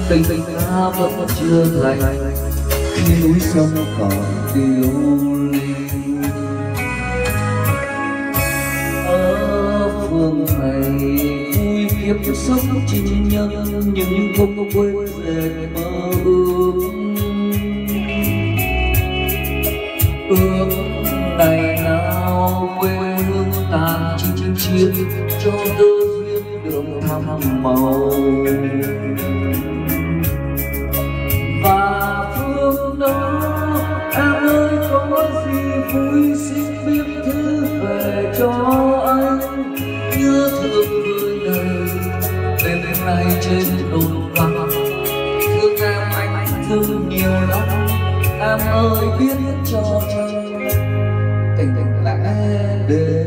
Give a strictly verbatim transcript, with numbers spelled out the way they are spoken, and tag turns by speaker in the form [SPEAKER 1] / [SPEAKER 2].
[SPEAKER 1] tình tình ta vẫn chưa thành khi núi sông còn điêu linh. Ở phương này vui kiếp sống chinh nhân nhưng không quên dệt mơ ước. Ước ngày nào quê hương tàn chinh chiến cho tơ duyên đường thăm màu. Và phương đó em ơi có gì vui xin viết thư về cho anh. Nhớ thương người này đêm nay trên đồn vắng, thương em anh thương nhiều lắm em ơi biết cho cho tình tình lẽ để